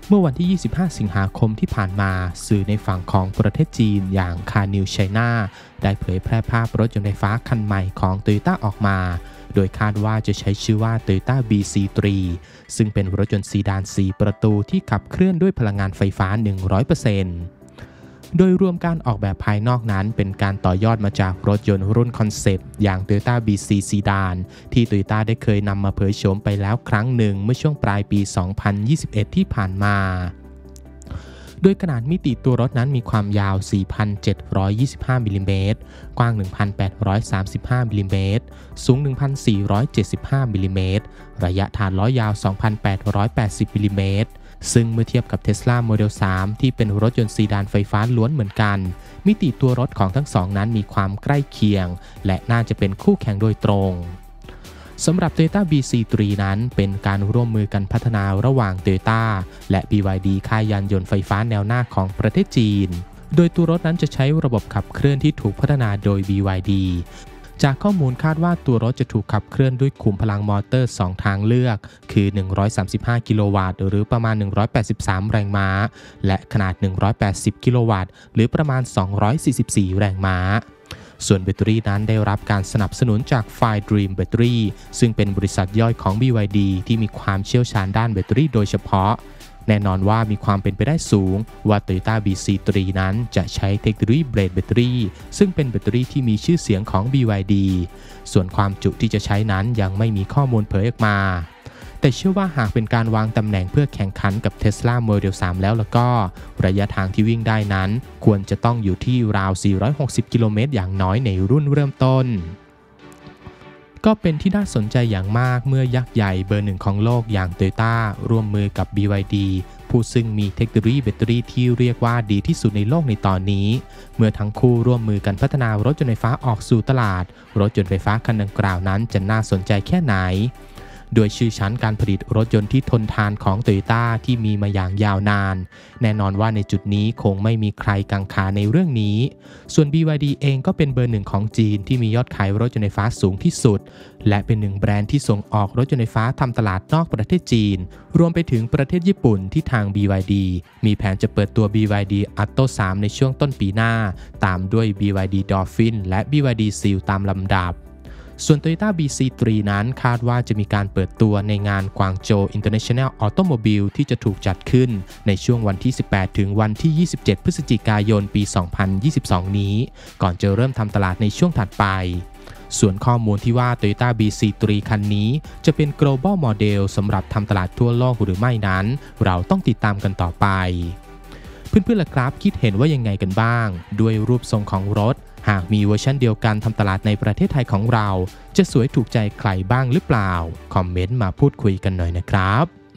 เมื่อวันที่ 25 สิงหาคมที่ผ่านมาสื่อในฝั่งของประเทศจีนอย่างคานิวไชน่าได้เผยแพร่ภาพรถยนต์ไฟฟ้าคันใหม่ของ Toyota ออกมาโดยคาดว่าจะใช้ชื่อว่า Toyota BC3 ซึ่งเป็นรถยนต์ซีดาน 4 ประตูที่ขับเคลื่อนด้วยพลังงานไฟฟ้า 100%โดยรวมการออกแบบภายนอกนั้นเป็นการต่อยอดมาจากรถยนต์รุ่นคอนเซปต์อย่าง Toyota BC ซีดานที่ Toyota ได้เคยนำมาเผยโฉมไปแล้วครั้งหนึ่งเมื่อช่วงปลายปี 2021 ที่ผ่านมาโดยขนาดมิติตัวรถนั้นมีความยาว 4,725 มิลลิเมตรกว้าง 1,835 มิลลิเมตรสูง 1,475 มิลลิเมตรระยะฐานล้อยาว 2,880 มิลลิเมตรซึ่งเมื่อเทียบกับ Tesla Model 3 ที่เป็นรถยนต์ซีดานไฟฟ้าล้วนเหมือนกันมิติตัวรถของทั้งสองนั้นมีความใกล้เคียงและน่าจะเป็นคู่แข่งโดยตรงสำหรับ Toyota BC3 นั้นเป็นการร่วมมือกันพัฒนาระหว่าง Toyota และ BYD ค่ายยานยนต์ไฟฟ้าแนวหน้าของประเทศจีนโดยตัวรถนั้นจะใช้ระบบขับเคลื่อนที่ถูกพัฒนาโดย BYD จากข้อมูลคาดว่าตัวรถจะถูกขับเคลื่อนด้วยขุมพลังมอเตอร์ 2 ทางเลือกคือ135 กิโลวัตต์หรือประมาณ183 แรงม้าและขนาด180 กิโลวัตต์หรือประมาณ244 แรงม้าส่วนแบตเตอรี่นั้นได้รับการสนับสนุนจาก Fire Dream Battery ซึ่งเป็นบริษัทย่อยของ BYD ที่มีความเชี่ยวชาญด้านแบตเตอรี่โดยเฉพาะแน่นอนว่ามีความเป็นไปได้สูงว่า Toyota BC3 นั้นจะใช้เทคโนโลยีเบลดแบตเตอรี่ซึ่งเป็นแบตเตอรี่ที่มีชื่อเสียงของ BYD ส่วนความจุที่จะใช้นั้นยังไม่มีข้อมูลเผยออกมาแต่เชื่อว่าหากเป็นการวางตำแหน่งเพื่อแข่งขันกับ Tesla Model 3 แล้วก็ระยะทางที่วิ่งได้นั้นควรจะต้องอยู่ที่ราว 460 กิโลเมตรอย่างน้อยในรุ่นเริ่มต้นก็เป็นที่น่าสนใจอย่างมากเมื่อยักษ์ใหญ่เบอร์หนึ่งของโลกอย่าง Toyota ร่วมมือกับ BYD ผู้ซึ่งมีเทคโนโลยีแบตเตอรี่ที่เรียกว่าดีที่สุดในโลกในตอนนี้เมื่อทั้งคู่ร่วมมือกันพัฒนารถยนต์ไฟฟ้าออกสู่ตลาดรถยนต์ไฟฟ้าคันดังกล่าวนั้นจะน่าสนใจแค่ไหนโดยชื่อชั้นการผลิตรถยนต์ที่ทนทานของ Toyota ที่มีมาอย่างยาวนานแน่นอนว่าในจุดนี้คงไม่มีใครกังขาในเรื่องนี้ส่วน BYD เองก็เป็นเบอร์หนึ่งของจีนที่มียอดขายรถยนต์ไฟฟ้าสูงที่สุดและเป็นหนึ่งแบรนด์ที่ส่งออกรถยนต์ไฟฟ้าทำตลาดนอกประเทศจีนรวมไปถึงประเทศญี่ปุ่นที่ทาง BYD มีแผนจะเปิดตัว BYD Atto 3 ในช่วงต้นปีหน้าตามด้วย BYD Dolphin และ BYD Seal ตามลำดับส่วน Toyota BC3 นั้นคาดว่าจะมีการเปิดตัวในงานกวางโจว International Automobile ที่จะถูกจัดขึ้นในช่วงวันที่ 18 ถึงวันที่ 27 พฤศจิกายน ปี 2022 นี้ก่อนจะเริ่มทำตลาดในช่วงถัดไปส่วนข้อมูลที่ว่า Toyota BC3 คันนี้จะเป็น global model สำหรับทำตลาดทั่วโลกหรือไม่นั้นเราต้องติดตามกันต่อไปเพื่อนๆล่ะครับคิดเห็นว่ายังไงกันบ้างด้วยรูปทรงของรถหากมีเวอร์ชันเดียวกันทำตลาดในประเทศไทยของเราจะสวยถูกใจใครบ้างหรือเปล่าคอมเมนต์มาพูดคุยกันหน่อยนะครับ